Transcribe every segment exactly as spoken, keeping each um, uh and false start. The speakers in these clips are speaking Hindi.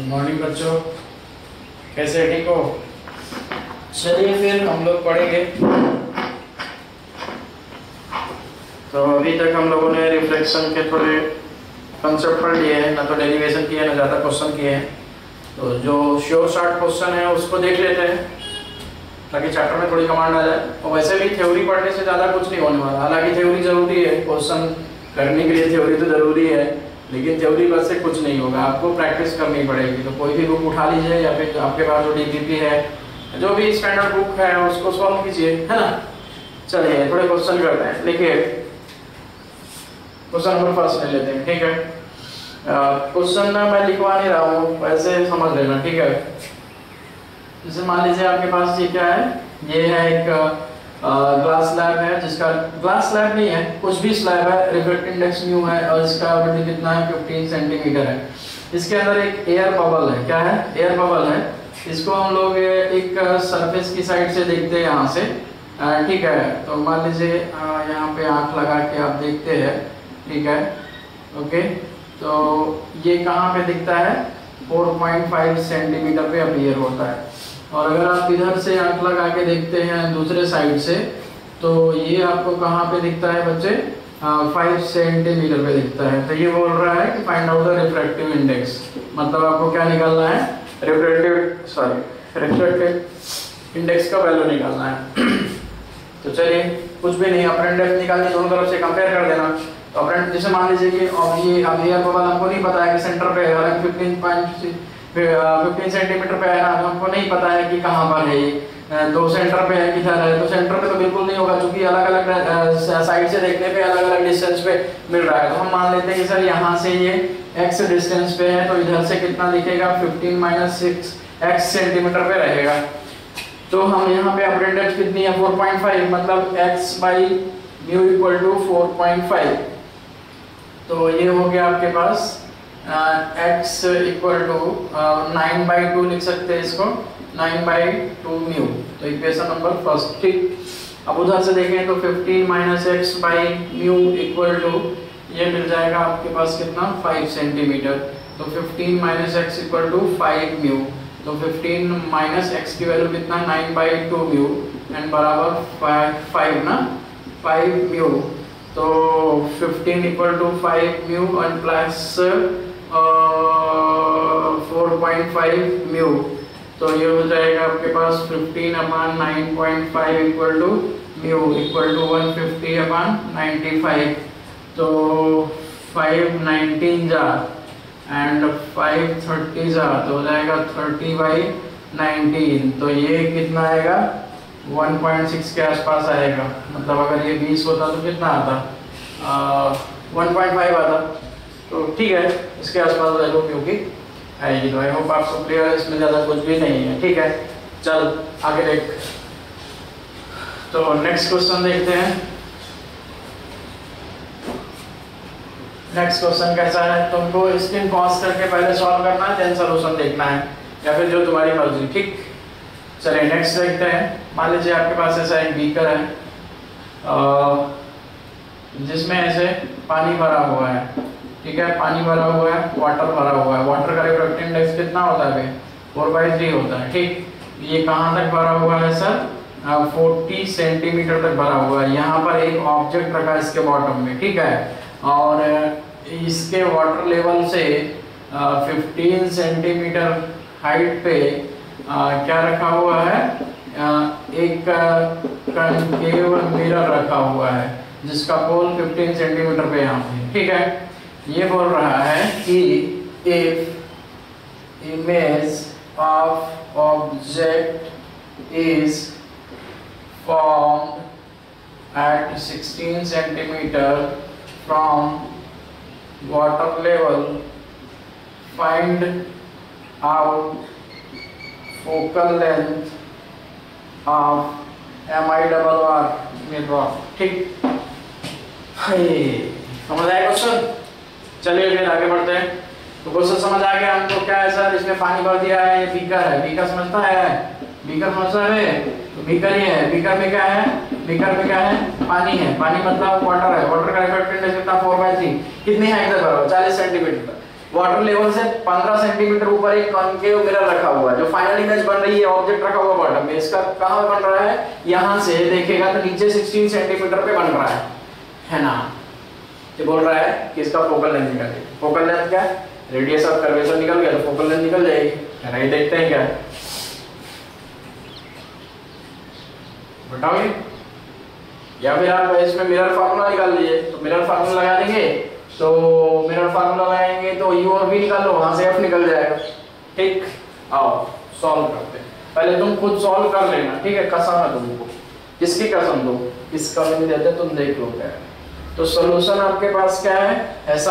मॉर्निंग बच्चों, कैसे ठीक हो? चलिए फिर हम लोग पढ़ेंगे। तो अभी तक हम लोगों ने रिफ्लेक्शन के थोड़े कंसेप्ट पढ़ लिए हैं, ना तो डेरिवेशन किया है ना ज़्यादा क्वेश्चन किए हैं। तो जो श्योर शॉर्ट क्वेश्चन है उसको देख लेते हैं ताकि चैप्टर में थोड़ी कमांड आ जाए। और वैसे भी थ्योरी पढ़ने से ज़्यादा कुछ नहीं होने वाला। हालांकि थ्योरी ज़रूरी है, क्वेश्चन करने के लिए थ्योरी तो ज़रूरी है, लेकिन थ्योरी बस से कुछ नहीं होगा, आपको प्रैक्टिस करनी पड़ेगी। तो कोई भी बुक उठा लीजिए या फिर आपके पास जो डीपीपी है, जो भी स्टैंडर्ड बुक है उसको सॉल्व कीजिए, है ना। चलिए थोड़े क्वेश्चन करते हैं। देखिए क्वेश्चन नंबर फर्स्ट ले लेते हैं, ठीक है। क्वेश्चन uh, मैं लिखवा नहीं रहा हूँ, वैसे समझ लेना, ठीक है। जैसे मान लीजिए आपके पास ये क्या है, ये है एक ग्लास स्लैब है, जिसका ग्लास स्लैब नहीं है, कुछ भी स्लैब है, रिफ्रैक्टिव इंडेक्स म्यू है और इसका वैल्यू कितना है, पंद्रह सेंटीमीटर है। इसके अंदर एक एयर बबल है, क्या है, एयर बबल है। इसको हम लोग एक सरफेस की साइड से देखते हैं, यहाँ से, ठीक है। तो मान लीजिए यहाँ पे आंख लगा के आप देखते हैं, ठीक है, ओके। तो ये कहाँ पे दिखता है, चार पॉइंट पाँच सेंटीमीटर पे अपीयर होता है। और अगर आप इधर से आंख लगा के देखते हैं दूसरे साइड से, तो ये आपको कहाँ पे दिखता है बच्चे, फाइव सेंटीमीटर पे दिखता है। तो ये बोल रहा है कि find out the refractive index, मतलब आपको क्या निकालना है, रिफ्रैक्टिव सॉरी रिफ्रैक्टिव इंडेक्स का वैल्यू निकालना है। तो चलिए कुछ भी नहीं, अपने इंडेक्स निकालने, दोनों तरफ से कंपेयर कर देना। तो अपने जैसे मान लीजिए कि अब ये अब एयर बबल हमको नहीं पता है कि सेंटर पे है, फिफ्टीन पॉइंट फिफ्टीन सेंटीमीटर पे है ना, तो हमको नहीं पता है कि कहाँ पर है ये, दो सेंटर पे है किधर है। तो सेंटर पे तो बिल्कुल नहीं होगा, क्योंकि अलग अलग साइड से देखने पे अलग अलग डिस्टेंस पे मिल रहा है। तो हम मान लेते हैं कि सर यहाँ से ये x डिस्टेंस पे है, तो इधर से कितना दिखेगा, fifteen minus six x centimeter पे रहेगा। तो हम यहाँ पे अपने इंडेक्स कितनी है, फोर पॉइंट फाइव, मतलब x by mu equal to four point five. तो ये हो गया आपके पास uh, x equal to nine by two लिख सकते हैं इसको, नाइन बाई टू म्यू। तो इक्वेशन नंबर फर्स्ट, ठीक। अब उधर से देखें तो fifteen minus x by mu equal to ये मिल जाएगा आपके पास कितना, फाइव सेंटीमीटर। तो fifteen minus x equal to five mu. तो फिफ्टीन माइनस एक्स की वैल्यू कितना, nine by two mu and बराबर फाइव ना, फाइव म्यू। तो fifteen equal to five mu and plus four point five mu. तो ये हो जाएगा आपके पास fifteen upon nine point five equal to mu equal to one fifty upon ninety five. तो फाइव नाइनटीन जा एंड फाइव थर्टी जा, तो हो जाएगा थर्टी बाई नाइनटीन। तो ये कितना आएगा, वन पॉइंट सिक्स के आसपास आएगा। मतलब अगर ये बीस होता तो कितना आता, वन पॉइंट फाइव आता। तो ठीक है, इसके आसपास वैल्यू क्योंकि आएगी। तो आई होप आपको क्लियर है, इसमें ज़्यादा कुछ भी नहीं है, ठीक है। चल आगे देख, तो नेक्स्ट क्वेश्चन देखते हैं। नेक्स्ट क्वेश्चन कैसा है, तुमको स्क्रीन पॉज करके पहले सॉल्व करना है, देन सॉल्यूशन देखना है, या फिर जो तुम्हारी मर्जी, ठीक। चलिए नेक्स्ट देखते हैं। मान लीजिए आपके पास ऐसा एक बीकर है जिसमें ऐसे पानी भरा हुआ है, ठीक है, पानी भरा हुआ है, वाटर भरा हुआ है। वाटर का रिफ्रैक्टिव इंडेक्स कितना होता है, फोर बाई थ्री होता है, ठीक। ये कहाँ तक भरा हुआ है सर, फोर्टी सेंटीमीटर तक भरा हुआ है। यहाँ पर एक ऑब्जेक्ट रखा है इसके बॉटम में, ठीक है, और इसके वाटर लेवल से फिफ्टीन सेंटीमीटर हाइट पे आ, क्या रखा हुआ है, आ, एक कनकेव मिरर रखा हुआ है जिसका पोल फिफ्टीन सेंटीमीटर पे यहाँ पे, ठीक है। ये बोल रहा है कि if image of object is formed at sixteen centimeter from water level, find out focal length of M I double R mirror, ठीक। समझ आया क्वेश्चन। चलिए फिर आगे बढ़ते हैं। तो क्वेश्चन समझ आ गया हमको, क्या है सर, इसमें पानी भर दिया है, ये बीकर है, बीकर समझता है, बीकर समझता है, तो बीकर ही है। बीकर में क्या है, बीकर में क्या है, पानी है, पानी मतलब वाटर है। वाटर का रिफ्रैक्टिव इंडेक्स कितना, फोर बाई थ्री। कितनी हाइट तक भरा हुआ, चालीस सेंटीमीटर तक। वाटर लेवल से पंद्रह सेंटीमीटर ऊपर एक कॉनकेव मिरर रखा हुआ है, जो फाइनल इमेज बन रही है ऑब्जेक्ट रखा हुआ बॉटम में, इसका कहां पे बन रहा है, यहां से देखेगा तो नीचे सोलह सेंटीमीटर पे बन रहा है है ना। ये बोल रहा है कि इसका फोकल लेंथ निकाल दे। फोकल लेंथ क्या है, रेडियस ऑफ कर्वेचर निकल गया तो फोकल लेंथ निकल जाएगी, है ना। ये देखते हैं क्या है, बताओ ये, या फिर आप इसमें मिरर फार्मूला निकाल लीजिए। तो मिरर फार्मूला लगा देंगे, तो मिरर फार्मूला लगाएंगे तो u और v निकाल लो, वहां से f निकल जाएगा। ठीक, आओ सॉल्व करते हैं। पहले तुम खुद सॉल्व कर लेना, ठीक है। कसम है तुमको, किसकी कसम दो, किसका नहीं देते तुम देख लो क्या है। तो सॉल्यूशन आपके पास क्या है, ऐसा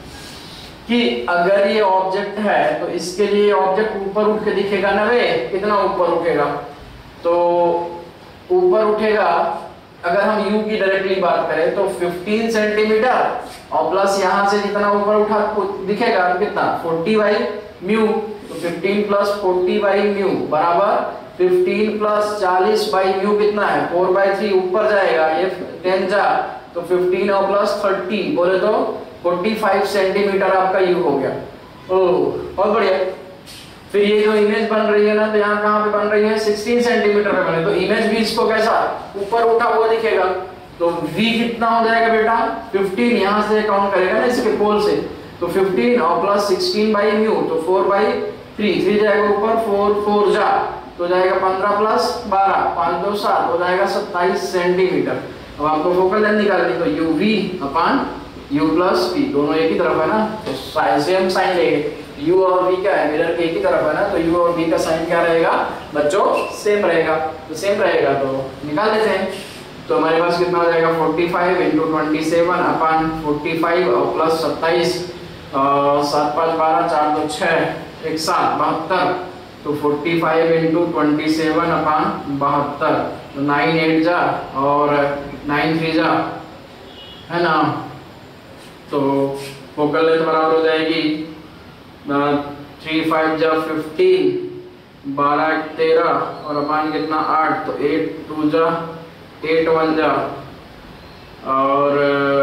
कि अगर ये ऑब्जेक्ट है तो इसके लिए ऑब्जेक्ट ऊपर उठ के दिखेगा ना रे, कितना ऊपर उठेगा, तो ऊपर उठेगा अगर हम u की डायरेक्टली बात करें तो पंद्रह सेंटीमीटर और प्लस यहां से जितना ऊपर उठा दिखेगा कितना चालीस बाई म्यू, तो पंद्रह प्लस चालीस बाई म्यू बराबर पंद्रह प्लस चालीस बाई म्यू कितना है चार बाई तीन, ऊपर जाएगा ये दस जा तो पंद्रह और प्लस तीस बोले तो पैंतालीस सेंटीमीटर आपका u हो गया। ओह बहुत बढ़िया। फिर ये जो इमेज बन रही है ना, तो यहाँ कहाँ पे बन रही है, सोलह सेंटीमीटर पे बने, तो इमेज भी इसको कैसा ऊपर उठा हुआ दिखेगा। तो v कितना हो जाएगा बेटा, पंद्रह यहाँ से काउंट करेगा ना इसके पोल से, तो पंद्रह और प्लस सोलह बाई म्यू तो चार बाई तीन, तीन जाएगा ऊपर, चार चार जा तो जाएगा पंद्रह प्लस बारह, पाँच दो सात हो जाएगा सत्ताईस सेंटीमीटर। अब आपको फोकल लेंथ निकालनी, तो u v upon u plus v, दोनों एक ही तरफ है ना, तो सेम साइन लेंगे। u और v क्या है, मिरर के एक ही तरफ है ना, तो u और v का साइन क्या रहेगा बच्चों, सेम रहेगा। तो सेम रहेगा तो निकाल देते हैं। तो हमारे पास कितना हो जाएगा, पैंतालीस इंटू सत्ताईस अपान पैंतालीस और प्लस सत्ताईस, सात पाँच बारह, चार दो छः, एक सात बहत्तर, तो पैंतालीस इंटू सत्ताईस अपान बहत्तर, तो नाइन एट जा और नाइन थ्री जा, है ना। तो फोकल लेंथ बराबर हो जाएगी थ्री फाइव जा फिफ्टीन, बारह तेरह और अपान कितना आठ, तो एट टू जा एट वन जा और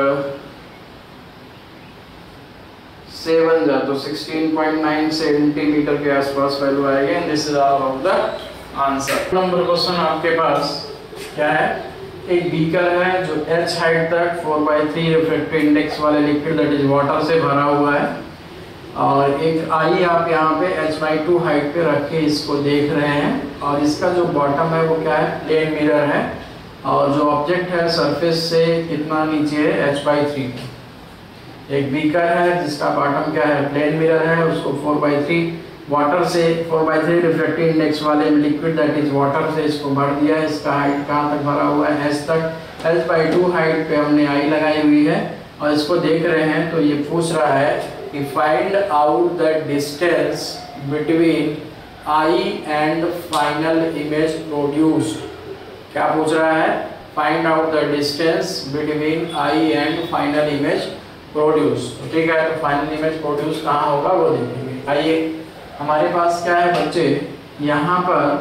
सेवन जा, तो सोलह पॉइंट नौ सेंटीमीटर के आसपास वैल्यू आएगी। This is all of the answer. Number question आपके पास क्या है, एक बीकर है जो h हाइट तक four by three refractive index वाले लिक्विड दैट इज वाटर से भरा हुआ है, और एक आई आप यहाँ पे h बाई टू हाइट पे रख के इसको देख रहे हैं, और इसका जो बॉटम है वो क्या है, प्लेन मिरर है, और जो ऑब्जेक्ट है सरफेस से कितना नीचे है, h बाई थ्री। एक बीकर है जिसका बॉटम क्या है, प्लेन मिरर है, उसको फोर बाई थ्री वाटर से four by three refractive index वाले लिक्विड दैट इज वाटर से इसको भर दिया है। इसका हाइट कहाँ तक भरा हुआ है, h तक। h बाई टू हाइट पे हमने आई लगाई हुई है और इसको देख रहे हैं। तो ये पूछ रहा है कि find out the distance between eye and final image produced. क्या पूछ रहा है, find out the distance between eye and final image produced. ठीक है, तो फाइनल इमेज प्रोड्यूस कहाँ होगा वो देखेंगे। आइए, हमारे पास क्या है बच्चे, यहाँ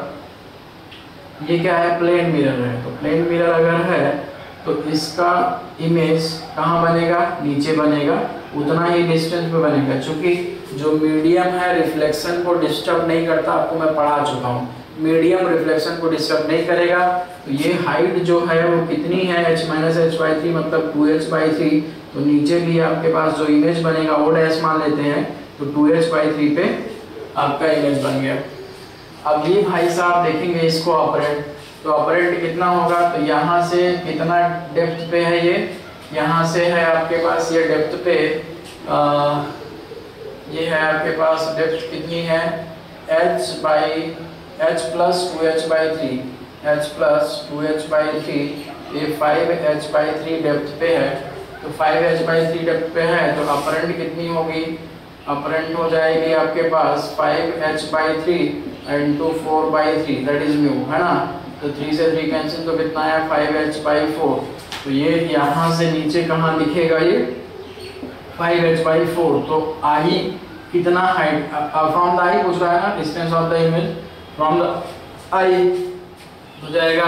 पर ये क्या है, प्लेन मिरर है। तो प्लेन मिरर अगर है तो इसका इमेज कहाँ बनेगा, नीचे बनेगा, उतना ही डिस्टेंस पे बनेगा। क्योंकि जो मीडियम है रिफ्लेक्शन को डिस्टर्ब नहीं करता, आपको मैं पढ़ा चुका हूँ, मीडियम रिफ्लेक्शन को डिस्टर्ब नहीं करेगा। तो ये हाइट जो है वो कितनी है, h minus H by three मतलब टू एच बाई थ्री। तो नीचे भी आपके पास जो इमेज बनेगा वो डैश मान लेते हैं, तो टू एच बाई थ्री पे आपका इमेज बन गया। अब ये भाई साहब देखेंगे इसको ऑपरेट, तो ऑपरेट कितना होगा, तो यहाँ से कितना डेप्थ पे है ये, यहाँ से है आपके पास ये डेप्थ पे आ, ये है आपके पास डेप्थ कितनी है, h by H plus two H by three, H plus two H by three, ये five H by three depth पे है। तो five H by three depth पे है, तो अपरेंट कितनी होगी, अपरेंट हो जाएगी आपके पास five H by three into four by three that is mu, है ना। तो थ्री से थ्री कैंसिल, तो कितना है फाइव एच बाई फोर। तो ये यहाँ से नीचे कहाँ दिखेगा, ये फाइव एच बाई फोर। तो आई कितना हाइट, फ्रॉम द आई पूछ रहा है ना, distance of the image from the eye हो जाएगा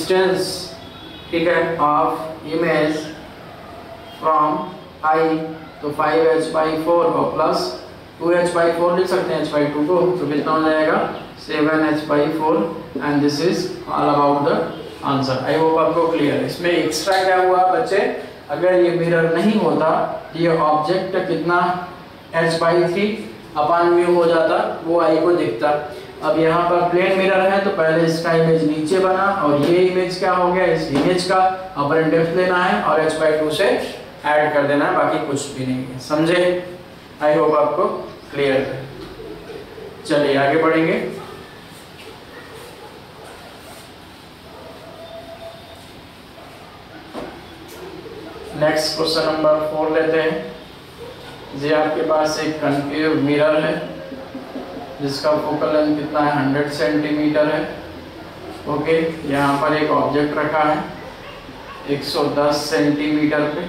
डिस्टेंस, ठीक है, ऑफ इमेज फ्रॉम आई तो फाइव एच बाई फोर और plus two H by four लिख सकते हैं एच बाई टू को, तो कितना हो जाएगा seven H by four and this is all about the answer. I hope आपको क्लियर है। इसमें एक्स्ट्रा क्या हुआ बच्चे, अगर ये मिरर नहीं होता तो ये ऑब्जेक्ट कितना H by three upon mu हो जाता, वो आई को दिखता। अब यहाँ पर प्लेन मिरर है तो पहले इसका इमेज नीचे बना और ये इमेज क्या हो गया, इस इमेज का अपरेंट डेप्थ लेना है और एच बाई टू से ऐड कर देना है, बाकी कुछ भी नहीं है। समझे? आई होप आपको क्लियर है। चलिए आगे बढ़ेंगे। नेक्स्ट क्वेश्चन नंबर फोर लेते हैं। ये आपके पास एक कनकेव मिरर है जिसका फोकल लेंथ कितना है, हंड्रेड सेंटीमीटर है। ओके, यहाँ पर एक ऑब्जेक्ट रखा है एक सौ दस सेंटीमीटर पे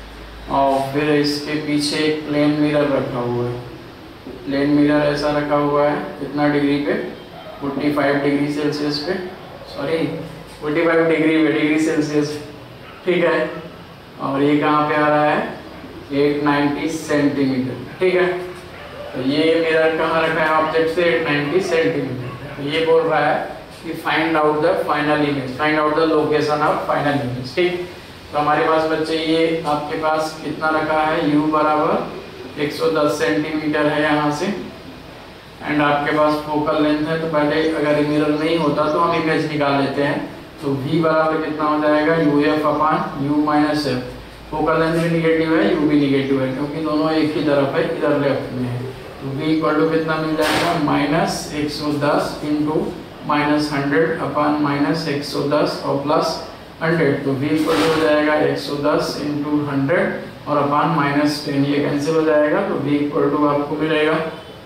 और फिर इसके पीछे एक प्लेन मिरर रखा हुआ है। प्लेन मिरर ऐसा रखा हुआ है कितना डिग्री पे, पैंतालीस डिग्री सेल्सियस पे, सॉरी पैंतालीस डिग्री पे, डिग्री सेल्सियस, ठीक है। और ये कहाँ पे आ रहा है, आठ सौ नब्बे सेंटीमीटर, ठीक है। तो ये मिरर कहाँ रखा है ऑब्जेक्ट से आठ सौ नब्बे सेंटीमीटर। तो ये बोल रहा है कि find out the final image, find out the location of final image, ठीक। तो हमारे पास बच्चे ये आपके पास कितना रखा है, u बराबर एक सौ दस सेंटीमीटर है यहाँ से, एंड आपके पास फोकल लेंथ है। तो पहले अगर मिरर नहीं होता तो हम इमेज निकाल लेते हैं। तो v बराबर कितना हो जाएगा, u f upon u minus f. Focal length भी निगेटिव है, u भी निगेटिव है क्योंकि दोनों एक ही तरफ है, इधर लेफ्ट में है। तो v इक्वल टू कितना मिल जाएगा, माइनस एक सौ दस into minus hundred upon minus एक सौ दस और प्लस हंड्रेड। तो v इक्वल टू हो जाएगा एक सौ दस इंटू हंड्रेड और अपान माइनस टेन, ये कैंसिल हो जाएगा। तो v इक्वल टू आपको मिलेगा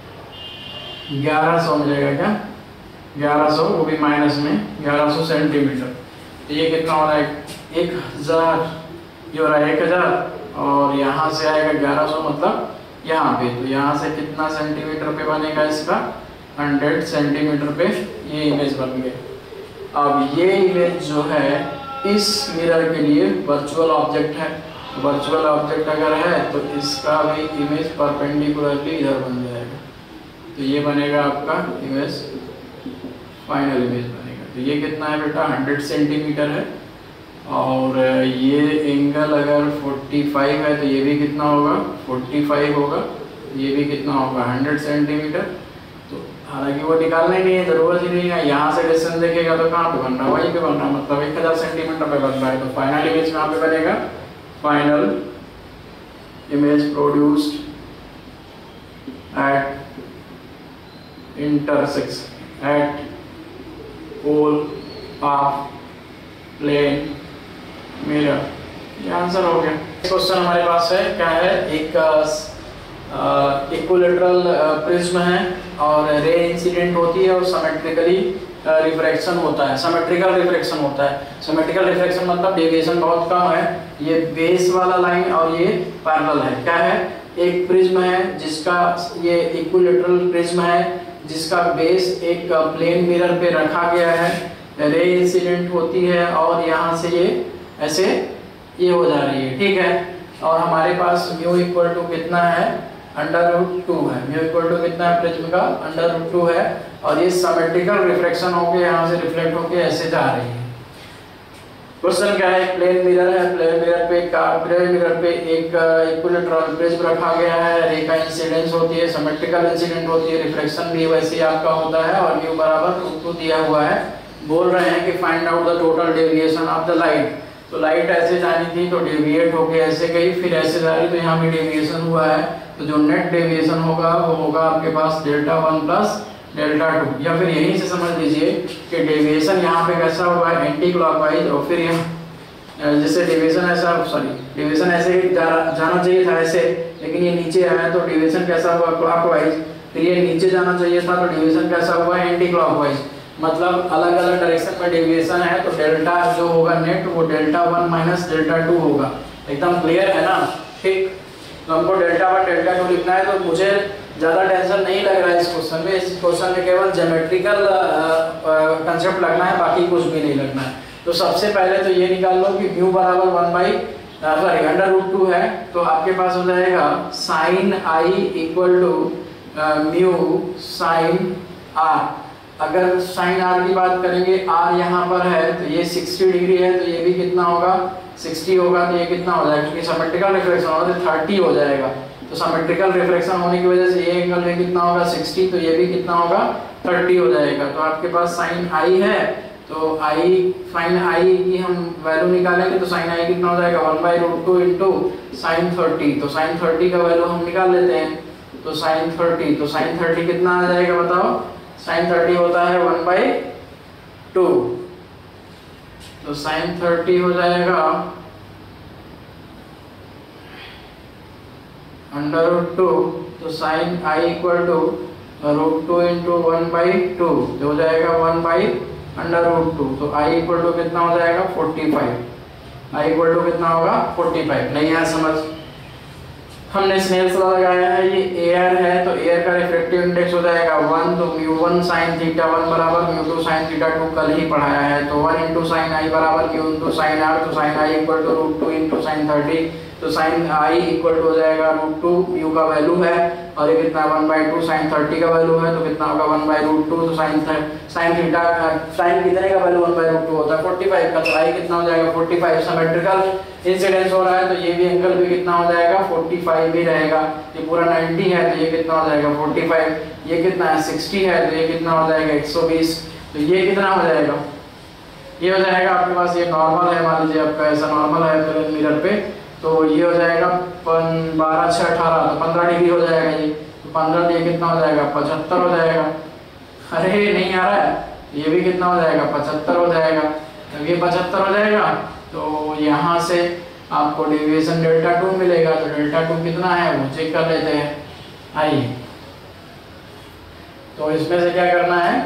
ग्यारह सौ मिलेगा, क्या ग्यारह सौ, वो भी माइनस में ग्यारह सौ सेंटीमीटर। तो ये कितना हो रहा है, एक हज़ार, ये हो रहा है एक हज़ार और यहाँ से आएगा ग्यारह सौ, मतलब यहाँ पे। तो यहाँ से कितना सेंटीमीटर पे बनेगा इसका, हंड्रेड सेंटीमीटर पे ये इमेज बन गया। अब ये इमेज जो है इस मिरर के लिए वर्चुअल ऑब्जेक्ट है। वर्चुअल ऑब्जेक्ट अगर है तो इसका भी इमेज परपेंडिकुलरली इधर बन जाएगा। तो ये बनेगा आपका इमेज, फाइनल इमेज बनेगा। तो ये कितना है बेटा, हंड्रेड सेंटीमीटर है और ये एंगल अगर पैंतालीस है तो ये भी कितना होगा, पैंतालीस होगा। ये भी कितना होगा, हंड्रेड सेंटीमीटर। तो हालांकि वो निकालना ही नहीं है, जरूरत ही नहीं है। यहाँ से डिस्टेंस देखेगा तो कहाँ पे बन रहा है, वहीं पे बन रहा है, मतलब एक हज़ार सेंटीमीटर पे बन रहा है। तो फाइनल इमेज कहाँ पे बनेगा, final image produced at intersection at pole of plane mirror. ये आंसर हो गया। क्वेश्चन हमारे पास है, क्या है, एक इक्विलेटरल प्रिज्म है और रे इंसिडेंट होती है और सिमेट्रिकली रिफ्रैक्शन होता है, सिमेट्रिकल रिफ्रैक्शन होता है। सिमेट्रिकल रिफ्रैक्शन मतलब डेविएशन बहुत कम है। ये बेस वाला लाइन और ये पैरेलल है। क्या है, एक प्रिज्म है जिसका, ये इक्विलेटरल प्रिज्म है जिसका बेस एक प्लेन मिरर पे रखा गया है, रे इंसिडेंट होती है और यहाँ से ये ऐसे ये हो जा रही है, ठीक है। और हमारे पास म्यू इक्वल टू कितना है, अंडर रूट टू है। म्यू इक्वल टू कितना है प्रिज्म का, अंडर रूट टू है और ये सिमेट्रिकल रिफ्लेक्शन होके यहाँ से रिफ्लेक्ट होके ऐसे जा रही है। क्वेश्चन क्या है, प्लेन मिरर है, प्लेन मिरर पे प्लेन मिरर पे एक इक्विलेटरल प्रिज्म रखा गया है, रे का इंसिडेंस होती है, सिमेट्रिकल इंसिडेंट होती है, रिफ्लेक्शन भी वैसे ही आपका होता है और म्यू बराबर रूट टू दिया हुआ है। बोल रहे हैं कि find out the total deviation of the light. तो लाइट ऐसे जानी थी तो डेविएट होके ऐसे गई, फिर ऐसे जा रही तो यहाँ भी डेविएशन हुआ है। तो जो नेट डेविएशन होगा वो होगा आपके पास delta one plus delta two, या फिर यहीं से समझ लीजिए कि डेविएशन यहाँ पे कैसा हुआ है, एंटी क्लॉकवाइज, और फिर यहाँ जैसे डेविएशन ऐसा, सॉरी डेविएशन ऐसे जा, जाना चाहिए था ऐसे, लेकिन ये नीचे आया तो डेविएशन कैसा हुआ, क्लॉकवाइज। फिर ये नीचे जाना चाहिए था तो डेविएशन कैसा हुआ, एंटी क्लॉकवाइज। मतलब अलग अलग डायरेक्शन में डेविएशन है तो डेल्टा जो होगा नेट वो delta one minus delta two होगा। एकदम क्लियर है ना, ठीक। तो हमको डेल्टा वन डेल्टा टू लिखना है। तो मुझे ज़्यादा टेंशन नहीं लग रहा है इस क्वेश्चन में। इस क्वेश्चन में केवल ज्योमेट्रिकल कंसेप्ट लगना है, बाकी कुछ भी नहीं लगना है। तो सबसे पहले तो ये निकाल लो कि म्यू बराबर one by sorry under root two है, तो आपके पास हो जाएगा sine I equal to mu sine R. अगर साइन आर की बात करेंगे, आर यहाँ पर है तो ये साठ डिग्री है, तो ये भी कितना होगा साठ होगा, तो ये कितना हो जाएगा, क्योंकि सिमेट्रिकल रिफ्लेक्शन होगा तो तीस हो जाएगा। तो सिमेट्रिकल रिफ्लेक्शन होने की वजह से ये एंगल में कितना होगा साठ, तो ये भी कितना होगा तीस हो जाएगा। तो आपके पास साइन आई है, तो आई साइन आई की हम वैल्यू निकालेंगे, तो साइन आई कितना हो जाएगा one by root two into sine thirty. तो साइन थर्टी का वैल्यू हम निकाल लेते हैं, तो साइन थर्टी तो साइन थर्टी कितना आ जाएगा बताओ, साइन थर्टी होता है वन बाई टू, तो साइन थर्टी हो जाएगा अंडर रूट टू, तो sine I equal to root two into one by two, जो हो जाएगा one by under root two. तो आई इक्वल टू कितना हो जाएगा forty five, I equal to कितना होगा फोर्टी फाइव। नहीं है समझ, हमने स्नेल्स लॉ लगाया है, ये एयर है तो एयर का रिफ्रैक्टिव इंडेक्स हो जाएगा वन, तो mu one sine theta one बराबर mu two sine theta two कल ही पढ़ाया है, तो वन इंटू साइन आई बराबर म्यू इंटू साइन आर, तो sine I equal to root two into sine thirty, तो साइन आई इक्वल टू हो जाएगा रूट टू, म्यू का वैल्यू है और ये कितना one by two, sine thirty का वैल्यू है तो कितना होगा वन बाई रूट टू, तो साइन साइन थीटा साइन कितने का value one by root two होता है फोर्टी फाइव का, तो आई कितना हो जाएगा फोर्टी फाइव। सिमेट्रिकल इंसिडेंस हो रहा है तो ये भी एंगल भी कितना हो जाएगा फोर्टी फाइव ही रहेगा। ये पूरा नाइंटी है तो ये कितना हो जाएगा फोर्टी फाइव, ये कितना है साठ है तो ये कितना हो जाएगा एक सौ बीस, तो ये कितना हो जाएगा, ये हो जाएगा आपके पास, ये नॉर्मल है, मान लीजिए आपका ऐसा नॉर्मल है मिरर पे, तो ये हो जाएगा बारह छः अठारह, तो पंद्रह डिग्री हो जाएगा ये, तो पंद्रह ये कितना हो जाएगा पचहत्तर हो जाएगा। अरे नहीं आ रहा है, ये भी कितना हो जाएगा पचहत्तर हो जाएगा, तो ये पचहत्तर हो जाएगा, तो यहाँ से आपको डेविएशन डेल्टा टू मिलेगा, तो डेल्टा टू कितना है वो चेक कर लेते हैं। आइए, तो इसमें से क्या करना है,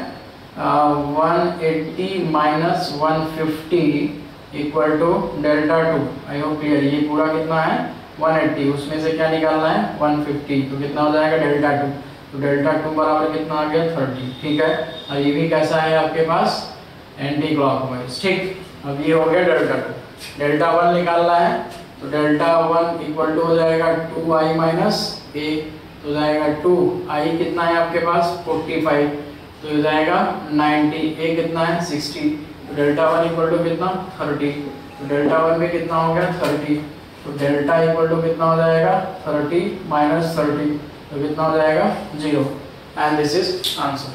one eighty minus one fifty equal to delta two, I hope clear. ये पूरा कितना है वन एट्टी, उसमें से क्या निकालना है वन फिफ्टी, तो कितना हो जाएगा डेल्टा टू, तो डेल्टा टू बराबर कितना आ गया थर्टी, ठीक है। और ये भी कैसा है आपके पास एंटी क्लॉकवाइज, ठीक। अब ये हो गया डेल्टा टू, डेल्टा वन निकालना है, तो डेल्टा वन इक्वल टू हो जाएगा टू आई माइनस ए, तो हो जाएगा टू आई कितना है आपके पास फोर्टी फाइव, तो हो जाएगा नाइंटी, ए कितना है सिक्सटी, तो डेल्टा वन इक्वल टू कितना थर्टी, तो डेल्टा वन भी कितना हो गया थर्टी, तो डेल्टा इक्वल टू कितना हो जाएगा थर्टी माइनस थर्टी, तो कितना हो जाएगा zero, and this is answer.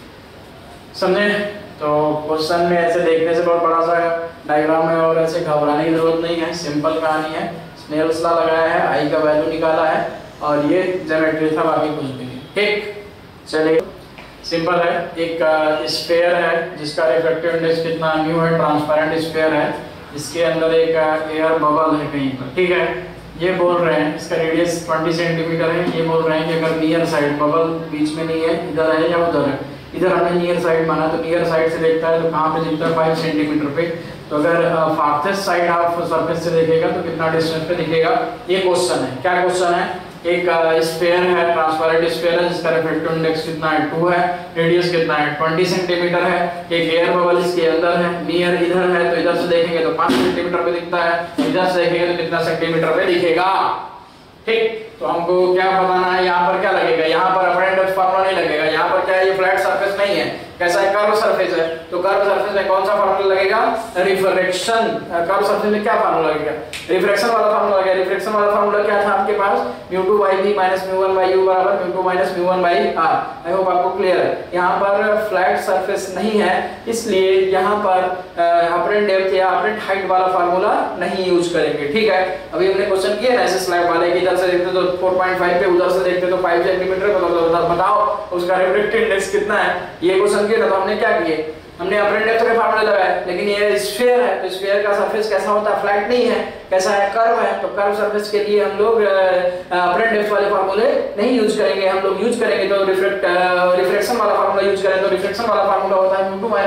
समझे? तो क्वेश्चन में ऐसे देखने से बहुत बड़ा सा डायग्राम है और ऐसे घबराने की जरूरत नहीं है, सिंपल कहानी है। स्नेल्स लॉ लगाया है, आई का वैल्यू निकाला है और ये ज्योमेट्री था, बाकी कुछ भी नहीं, ठीक। चलिए सिंपल है, एक स्फीयर है जिसका रिफ्रैक्टिव इंडेक्स कितना म्यू है, ट्रांसपेरेंट स्फीयर है, इसके अंदर एक एयर बबल है कहीं पर, ठीक है। ये बोल रहे हैं इसका रेडियस बीस सेंटीमीटर है, ये बोल रहे हैं कि अगर नियर साइड बबल बीच में नहीं है, इधर है या उधर है, इधर हमने नियर साइड माना, तो नियर साइड से देखता है तो कहाँ पे दिखता है पाँच सेंटीमीटर पे, तो अगर फार्थेस्ट साइड आप सरफेस से देखेगा तो कितना डिस्टेंस पे दिखेगा, ये क्वेश्चन है। क्या क्वेश्चन है, एक स्फीयर है, ट्रांसपेरेंट स्फीयर है जिसका रिफ्रैक्टिव इंडेक्स कितना है टू है, रेडियस कितना है बीस सेंटीमीटर है, एक एयर बबल इसके अंदर है, नियर इधर है, तो इधर से देखेंगे तो पाँच सेंटीमीटर पे दिखता है, इधर से देखेंगे तो कितना सेंटीमीटर पे दिखेगा, ठीक। तो हमको क्या बताना है, यहाँ पर क्या लगेगा, यहाँ पर अप एंड डाउन फार्मूला नहीं लगेगा, यहाँ पर क्या है, ये फ्लैट सरफेस नहीं है, कैसा है कर्व सरफेस है, तो कर्व सरफेस में कौन सा फार्मूला लगेगा, रिफ्रैक्शन। कर्व सरफेस में क्या फार्मूला लगेगा, रिफ्रैक्शन वाला फार्मूला लगेगा। रिफ्रैक्शन वाला फार्मूला क्या था आपके पास, mu two by B minus mu one by u बराबर mu two minus mu one by r. I hope आपको क्लियर है। यहाँ पर फ्लैट सरफेस नहीं है, इसलिए यहाँ पर अपरेंट डेप्थ या अपरेंट हाइट वाला फार्मूला नहीं यूज करेंगे, ठीक है। अभी हमने क्वेश्चन किया ना ऐसे स्लाइड वाले कि इधर से देखते तो फोर पॉइंट फाइव पे, उधर से देखते तो फाइव सेंटीमीटर, तो बताओ उसका रिफ्रैक्टिव इंडेक्स कितना है। ये क्वेश्चन किया ना, तो हमने क्या किए, हमने अपरेंट डेप्थ के फार्मूले लगाए, लेकिन ये स्फीयर है तो स्फीयर का सरफेस कैसा होता है, फ्लैट नहीं है, कैसा है, कर्व है, तो कर्व सरफेस के लिए हम लोग अपरेंट डेप्थ वाले फार्मूले नहीं यूज करेंगे, हम लोग यूज करेंगे तो रिफ्रैक्ट रिफ्रैक्शन वाला फार्मूला यूज करें, तो रिफ्रैक्शन वाला फार्मूला होता है mu two minus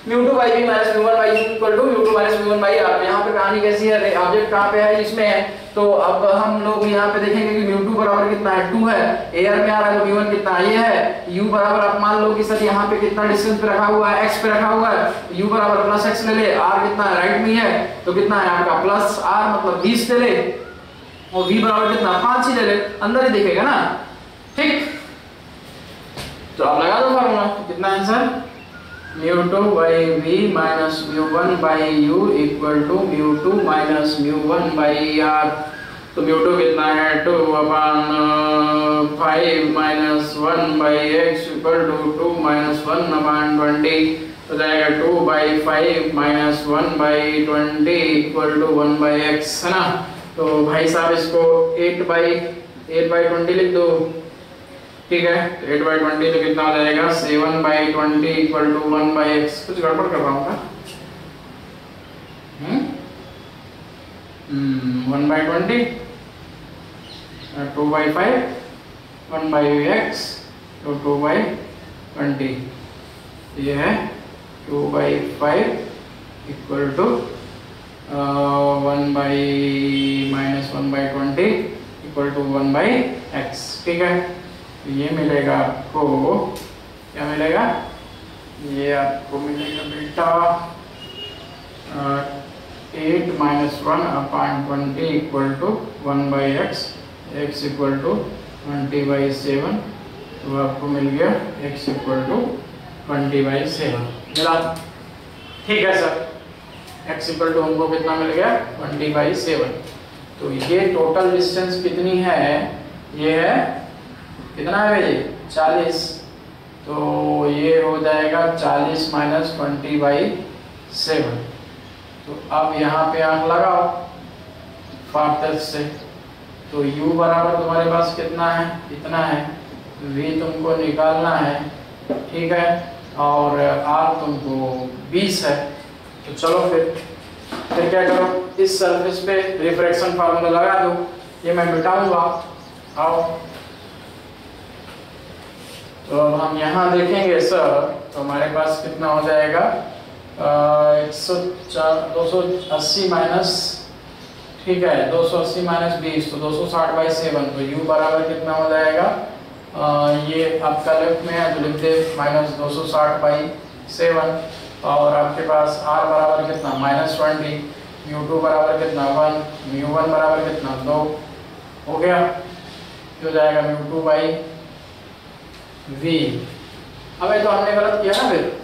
mu two by v minus mu one by u equal to mu two minus mu one by r. पे यहाँ पे कहानी कैसी है, ऑब्जेक्ट कहाँ पे है, इसमें है। तो अब हम लोग यहाँ पे देखेंगे कि म्यू टू बराबर कितना है, टू है, एयर में आ रहा है तो म्यू वन कितना ये है, यू बराबर आप मान लो कि सर यहाँ पे कितना डिस्टेंस पे रखा हुआ है, एक्स पे रखा हुआ है, यू बराबर प्लस एक्स ले ले, आर कितना है राइट में है तो कितना है आपका प्लस आर मतलब बीस ले ले, और v बराबर कितना पाँच ही ले ले, अंदर ही दिखेगा ना, ठीक। तो आप लगा दो फार्मूला, कितना answer, mu two by v minus mu one by u equal to mu two minus mu one by r. तो म्यू टू कितना है, two upon five minus one by x equal to two minus one upon twenty, हो जाएगा two by five minus one by twenty equal to one by x, है ना। तो भाई साहब इसको eight by eight by twenty लिख दो, ठीक है। तो एट बाई ट्वेंटी तो कितना हो जाएगा, seven by twenty equal to one by x. कुछ गड़बड़ कर रहा हूँ क्या, hmm one by twenty, two by five, one by x, तो टू बाई ट्वेंटी, ये है two by five equal to one by minus one by twenty equal to one by x, ठीक है। तो ये मिलेगा आपको, क्या मिलेगा, ये आपको मिलेगा बेटा eight minus one upon twenty equal to one by x, x equal to twenty by seven, तो आपको मिल गया x equal to twenty by seven मिला, ठीक है सर। x इक्वल टू हमको कितना मिल गया, ट्वेंटी बाई सेवन। तो ये टोटल डिस्टेंस कितनी है, ये है कितना है भाई, चालीस। तो ये हो जाएगा चालीस माइनस ट्वेंटी बाई सेवन। तो अब यहाँ पे आंख लगाओ फार्टेज से, तो u बराबर तुम्हारे पास कितना है, इतना है, v तुमको निकालना है, ठीक है, और r तुमको बीस है। तो चलो फिर फिर क्या करो, इस सरफेस पे रिफ्रैक्शन फार्मूला लगा दो, ये मैं मिटाऊंगा, आओ। तो अब हम यहाँ देखेंगे सर, तो हमारे पास कितना हो जाएगा, एक सौ दो सौ अस्सी माइनस, ठीक है, दो सौ अस्सी माइनस बीस, तो दो सौ साठ बाई सेवन। तो u बराबर कितना हो जाएगा, आ, ये आपका लेफ्ट में है तो लिख दे माइनस दो सौ साठ बाई सेवन, और आपके पास r बराबर कितना माइनस ट्वेंटी, म्यू टू बराबर कितना वन, म्यू वन बराबर कितना दो, हो गया। हो जाएगा म्यू टू बाई वी। अब तो हमने गलत किया ना, फिर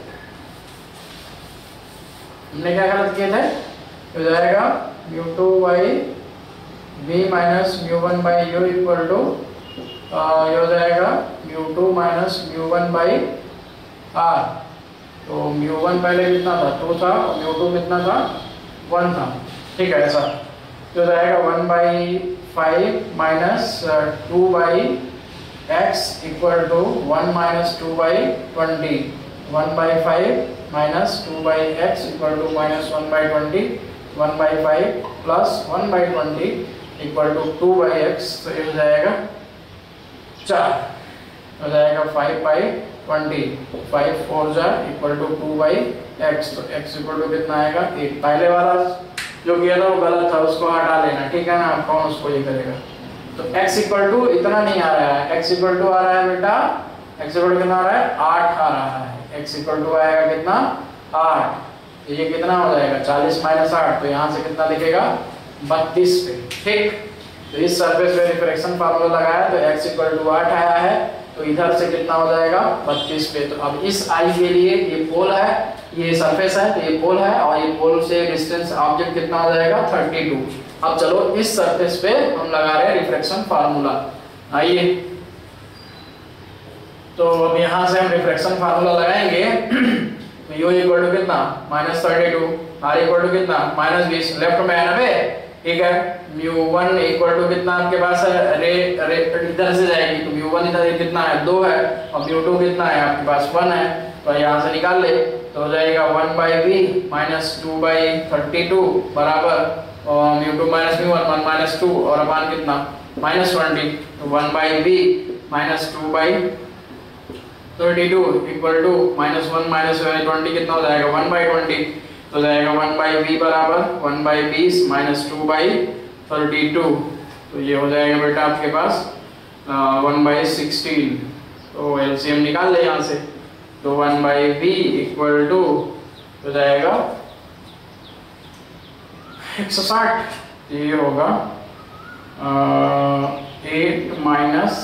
हमने क्या गलत किए थे, हो जाएगा mu two by v minus mu one by u equal to, ये हो जाएगा mu two minus mu one by r. तो म्यू वन पहले कितना था, टू था, और म्यू टू कितना था, वन था, ठीक है। ऐसा तो जाएगा one by five minus two by x equal to one minus two by twenty, one by five minus two by x equal to minus one by twenty, one by five plus one by twenty equal to two by x. तो ये हो जाएगा चार, हो जाएगा five by twenty, five four जा equal to two by x. तो एक्स इक्वल टू कितना आएगा, एट। पहले वाला जो किया था वो गलत था, उसको हटा लेना, ठीक है ना, कौन उसको ये करेगा। तो x इक्वल टू इतना नहीं आ रहा है, x इक्वल टू आ रहा है बेटा, x इक्वल टू कितना आ रहा है, आठ आ रहा है, x इक्वल टू आएगा कितना, आठ। तो ये कितना हो जाएगा, चालीस माइनस आठ, तो यहाँ से कितना दिखेगा, बत्तीस पे, ठीक। तो इस सरफेस पे रिफ्रैक्शन फार्मूला लगाया तो x इक्वल टू आठ आया है, तो इधर से कितना हो जाएगा, बत्तीस पे। तो अब इस आई के लिए ये पोल है, ये सरफेस है, तो ये पोल है, और ये पोल से डिस्टेंस ऑब्जेक्ट कितना हो जाएगा, थर्टी टू। अब चलो इस सरफेस पे हम लगा रहे हैं रिफ्रैक्शन फार्मूला, आइए। तो अब यहाँ से हम रिफ्रैक्शन फार्मूला लगाएंगे। तो यू इक्वल टू कितना, minus thirty two, r equal to कितना, माइनस बीस, लेफ्ट में है ना बे, ठीक है। म्यू वन इक्वल टू कितना आपके पास है, रे रे इधर से जाएगी, तो म्यू वन इधर कितना है, दो है, और म्यू टू कितना है आपके पास, वन है, तो यहाँ से निकाल ले। तो हो जाएगा one by v minus two by thirty two बराबर mu two minus mu one, one minus two, और अपान कितना, माइनस ट्वेंटी। तो one by v minus two by thirty two equal to minus one minus twenty कितना हो जाएगा वन बाई ट्वेंटी, तो जाएगा वन बाई वी बराबर वन बाई बीस minus two by thirty two, तो ये हो जाएगा बेटा आपके पास वन बाई सिक्सटीन। तो एलसीएम निकाल ले यहाँ से, तो one by v equal to हो जाएगा एक सौ साठ, ये होगा एट माइनस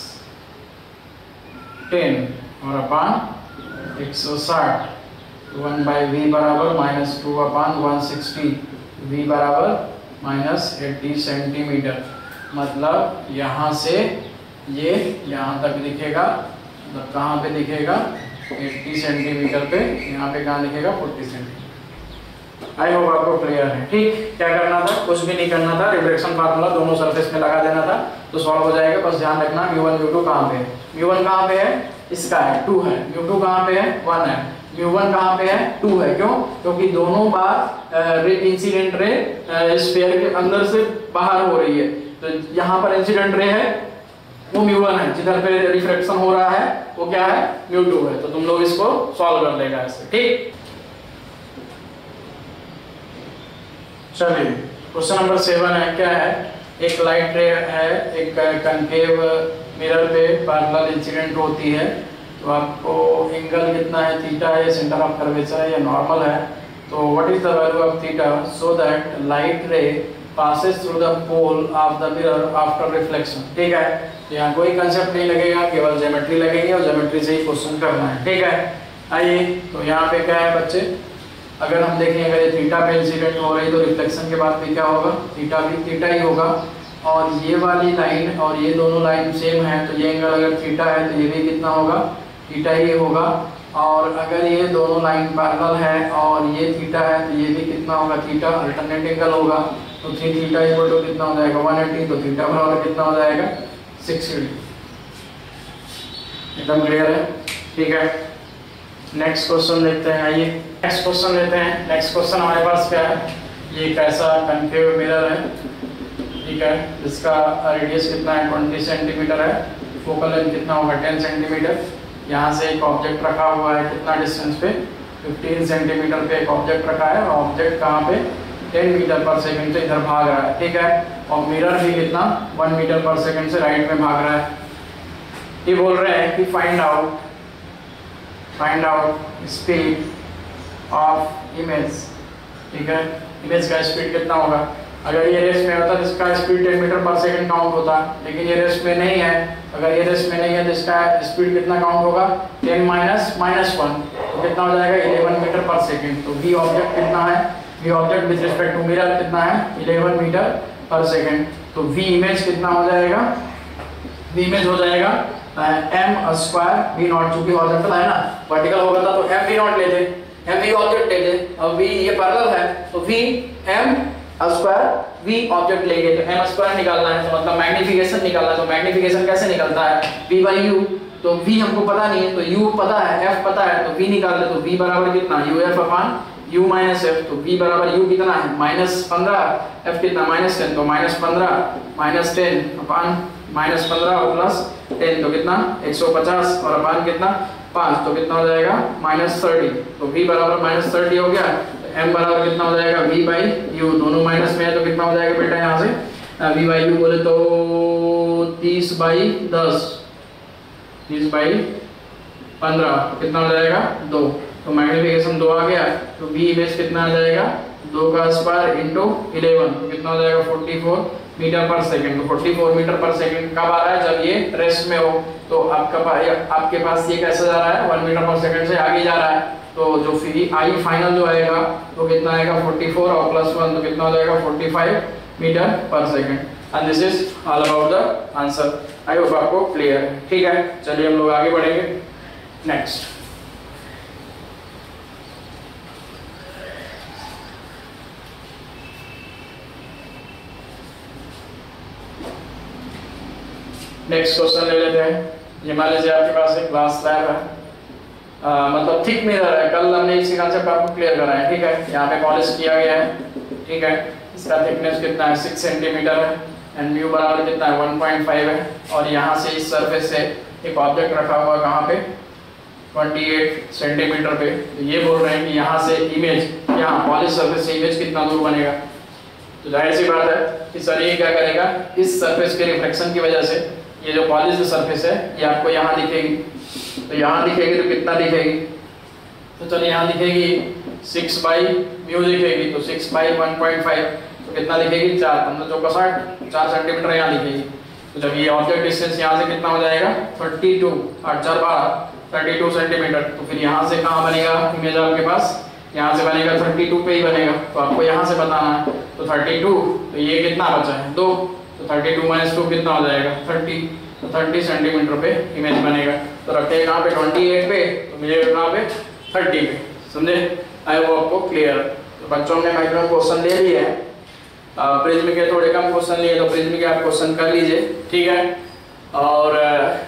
टेन और अपान एक सौ साठ, वन बाई वी बराबर minus two upon one sixty, v बराबर माइनस एट्टी सेंटीमीटर। मतलब यहाँ से ये यहाँ तक दिखेगा, मतलब कहाँ पे दिखेगा अस्सी सेंटीमीटर पे, यहाँ पे कहाँ दिखेगा चालीस सेंटीमीटर। आई होप आपको क्लियर है। ठीक, क्या करना था, कुछ भी नहीं करना था, रिफ्लेक्शन फार्मूला दोनों सरफेस में लगा देना था तो सॉल्व हो जाएगा। बस ध्यान रखना म्यू वन म्यू टू कहाँ पे है, म्यू वन कहाँ पे है, इसका है टू है, म्यू टू कहाँ पे है वन है, म्यू वन कहाँ पे है टू है। क्यों? क्योंकि दोनों बार इंसिडेंट रे स्फीयर के अंदर से बाहर हो रही है, तो यहाँ पर इंसिडेंट रे है वो म्यू वन है, जिधर पे रिफ्लेक्शन हो रहा है वो क्या है म्यू टू है। तो तुम लोग इसको सॉल्व कर लेगा ऐसे। ठीक, चलिए क्वेश्चन नंबर सेवन है, क्या है, एक लाइट रे है, एक कनकेव मिरर पे पैरेलल इंसिडेंट होती है, तो आपको एंगल कितना है, थीटा है, सेंटर ऑफ कर्वेचर है या नॉर्मल है। तो what is the value of theta so that light ray passes through the pole of the mirror after reflection। ठीक है, यहाँ कोई कंसेप्ट नहीं लगेगा, केवल ज्योमेट्री लगेगी और ज्योमेट्री से ही क्वेश्चन करना है। ठीक है, आइए तो यहाँ पे क्या है बच्चे, अगर हम देखें अगर ये थीटा पे इंसिडेंट हो रही तो रिफ्लेक्शन के बाद भी क्या होगा, थीटा भी थीटा ही होगा। और ये वाली लाइन और ये दोनों लाइन सेम है, तो ये एंगल अगर थीटा है तो ये भी कितना होगा, थीटा ही होगा। और अगर ये दोनों लाइन पैरेलल है और ये थीटा है तो ये भी कितना होगा, थीटा, अल्टरनेट एंगल होगा। तो थ्री थीटा इक्वल टू कितना हो जाएगा वन एटी, तो थीटा बराबर कितना हो जाएगा सिक्सटी। एकदम क्लियर है। ठीक है, नेक्स्ट क्वेश्चन देखते हैं। आइए नेक्स्ट क्वेश्चन लेते हैं। नेक्स्ट क्वेश्चन हमारे पास क्या है, ये एक ऐसा कनकेव मिरर है, ठीक है, जिसका रेडियस कितना है ट्वेंटी सेंटीमीटर है, फोकल लेंथ कितना होगा टेन सेंटीमीटर। यहाँ से एक ऑब्जेक्ट रखा हुआ है, कितना डिस्टेंस पे फिफ्टीन सेंटीमीटर पे एक ऑब्जेक्ट रखा है, और ऑब्जेक्ट कहाँ पे टेन मीटर पर सेकंड से इधर भाग रहा है। ठीक है, और मिरर भी कितना वन मीटर पर सेकंड से राइट में भाग रहा है। ये बोल रहे हैं कि find out find out speed of image. ठीक है, इमेज का स्पीड कितना होगा। अगर ये रेस में होता तो इसका स्पीड टेन मीटर पर सेकंड काउंट होता, लेकिन ये रेस में नहीं है। अगर ये रेस में नहीं है तो इसका स्पीड कितना काउंट होगा, टेन माइनस माइनस वन, तो कितना हो जाएगा इलेवन मीटर पर सेकंड। तो वी ऑब्जेक्ट कितना है, v object with respect to mirror कितना है इलेवन मीटर पर सेकंड। तो वी इमेज कितना हो जाएगा, वी इमेज हो जाएगा एम स्क्वायर वी नॉट, चूंकि हॉरिजॉन्टल है ना, वर्टिकल होगा था तो एम वी नॉट लेते, एम वी ऑब्जेक्ट लेते, अब वी ये पैरेलल है तो v m square v object लेंगे, तो एम स्क्वायर निकालना है, तो मतलब मैग्निफिकेशन निकालना है। तो मैग्निफिकेशन कैसे निकलता है, v बाई यू, तो v हमको पता नहीं है तो u पता है, f पता है, तो v निकाल दे, तो v बराबर कितना u f upon u minus f. तो v बराबर u कितना है माइनस पंद्रह, f कितना माइनस टेन, तो माइनस पंद्रह माइनस टेन अपान माइनस पंद्रह और प्लस टेन, तो कितना एक सौ पचास और अपान कितना पाँच, तो कितना हो जाएगा माइनस थर्टी। तो v बराबर माइनस थर्टी हो गया, m बराबर कितना हो जाएगा v बाई u, दोनों माइनस में है तो कितना हो जाएगा बेटा यहाँ से v बाई u बोले तो तीस बाई दस, तीस बाई पंद्रह, कितना हो जाएगा दो, तो मैग्निफिकेशन दो आ गया, तो v इमेज कितना आ जाएगा दो का स्क्वायर इंटू इलेवन, तो कितना हो जाएगा फोर्टी फोर मीटर पर सेकंड। तो फोर्टी फोर मीटर पर सेकंड कब आ रहा है, जब ये रेस्ट में हो। तो आपका आपके पास ये कैसे जा रहा है, वन मीटर पर सेकंड से आगे जा रहा है, तो जो फिर आई फाइनल जो आएगा वो कितना आएगा फोर्टी फोर और प्लस वन, तो कितना हो जाएगा फोर्टी फाइव मीटर पर second. And this is all about the answer. I hope आपको क्लियर है। ठीक है, चलिए हम लोग आगे बढ़ेंगे। नेक्स्ट नेक्स्ट क्वेश्चन ले लेते हैं। ये मान लीजिए आपके पास एक ग्लास स्लैब है, आ, मतलब थिक मिरर है, कल हमने इसी कंसेप्ट आपको क्लियर करा है। ठीक है, यहाँ पे पॉलिश किया गया है। ठीक है, इसका थिकनेस कितना है सिक्स सेंटीमीटर है, एंड म्यू बराबर कितना है वन पॉइंट फाइव है। और यहाँ से इस सरफेस से एक ऑब्जेक्ट रखा हुआ कहाँ पे अट्ठाईस सेंटीमीटर पे। तो ये बोल रहे हैं कि यहाँ से इमेज, यहाँ पॉलिश सरफेस से इमेज कितना दूर बनेगा। तो जाहिर सी बात है कि सर ये क्या करेगा, इस सरफेस के रिफ्लेक्शन की वजह से ये जो पॉलिश सरफेस है ये आपको यहाँ दिखेगी। तो यहाँ दिखेगी तो कितना दिखेगी, तो चलिए यहाँ दिखेगी सिक्स बाई म्यू दिखेगी, तो six by one point five तो कितना दिखेगी, चार, मतलब चौका साठ, चार सेंटीमीटर यहाँ दिखेगी। तो जब ये ऑब्जेक्ट डिस्टेंस यहाँ से कितना हो जाएगा, थर्टी टू, आठ चार बारह, थर्टी टू सेंटीमीटर। तो फिर यहाँ से कहाँ बनेगा इमेज आपके पास, यहाँ से बनेगा थर्टी टू पे ही बनेगा। तो आपको यहाँ से बताना है, तो थर्टी टू, तो ये कितना बचा है, दो, तो थर्टी टू माइनस टू कितना हो जाएगा, थर्टी, तो थर्टी सेंटीमीटर पे इमेज बनेगा। तो रखे कहाँ पे, अट्ठाईस पे, तो मिलेगा कहाँ पे, थर्टी पे। समझे, आई वो आपको क्लियर। तो बच्चों ने मैक्सिमम क्वेश्चन ले लिए हैं, प्रिज्म के थोड़े कम क्वेश्चन लिए, तो प्रिज्म के आप क्वेश्चन कर लीजिए, ठीक है। और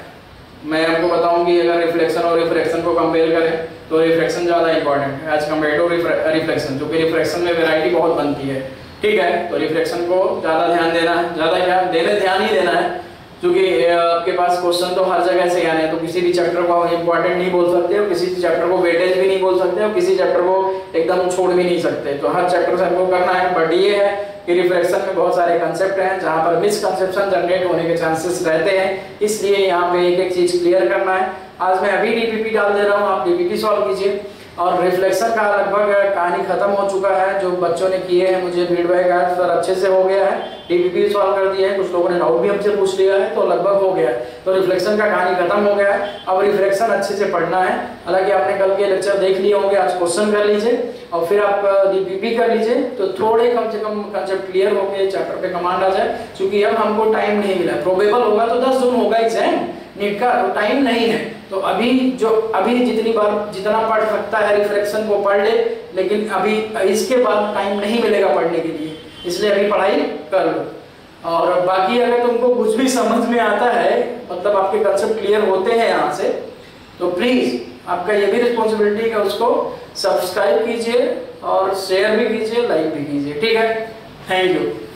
मैं आपको बताऊं कि अगर रिफ्लेक्शन और रिफ्रैक्शन को कंपेयर करें तो रिफ्लेक्शन ज़्यादा इंपॉर्टेंट है एज कम्पेयर टू रिफ्लेक्शन, क्योंकि रिफ्लेक्शन में वैरायटी बहुत बनती है, ठीक है। तो रिफ्लेक्शन को ज़्यादा ध्यान देना है, ज़्यादा क्या देने ध्यान ही देना है, क्योंकि आपके पास क्वेश्चन तो हर जगह से आने हैं। तो किसी भी चैप्टर को आप इंपॉर्टेंट नहीं बोल सकते हो, किसी चैप्टर को वेटेज भी नहीं बोल सकते हो, किसी चैप्टर को एकदम छोड़ भी नहीं सकते। तो हर चैप्टर से हमको करना है। बट ये है कि रिफ्लेक्शन में बहुत सारे कंसेप्ट हैं जहाँ पर मिसकंसेप्शन जनरेट होने के चांसेस रहते हैं, इसलिए यहाँ पे एक एक चीज क्लियर करना है। आज मैं अभी डीपीपी डाल दे रहा हूँ, आप डीपीपी सॉल्व कीजिए। और रिफ्लेक्शन का लगभग कहानी खत्म हो चुका है, जो बच्चों ने किए हैं मुझे फीडबैक आया सर अच्छे से हो गया है, डीपीपी सॉल्व कर दिया है, कुछ लोगों ने डाउट भी हमसे पूछ लिया है, तो लगभग हो गया है। तो रिफ्लेक्शन का कहानी खत्म हो गया है, अब रिफ्लेक्शन अच्छे से पढ़ना है। हालांकि आपने कल के लेक्चर देख लिए होंगे, आज क्वेश्चन कर लीजिए और फिर आप डीपीपी कर लीजिए, तो थोड़े कम से कम कंसेप्ट क्लियर होके चैप्टर पे कमांड आ जाए। क्योंकि अब हमको टाइम नहीं मिला, प्रोबेबल होगा तो दस जून होगा एग्जाम नीट का, तो टाइम नहीं है। तो अभी जो अभी जितनी बार जितना पढ़ सकता है रिफ्लेक्शन को पढ़ ले, लेकिन अभी इसके बाद टाइम नहीं मिलेगा पढ़ने के लिए, इसलिए अभी पढ़ाई कर लो। और बाकी अगर तुमको कुछ भी समझ में आता है, मतलब आपके कंसेप्ट क्लियर होते हैं यहाँ से, तो प्लीज आपका ये भी रिस्पॉन्सिबिलिटी है, उसको सब्सक्राइब कीजिए और शेयर भी कीजिए, लाइक भी कीजिए, ठीक है। Thank you.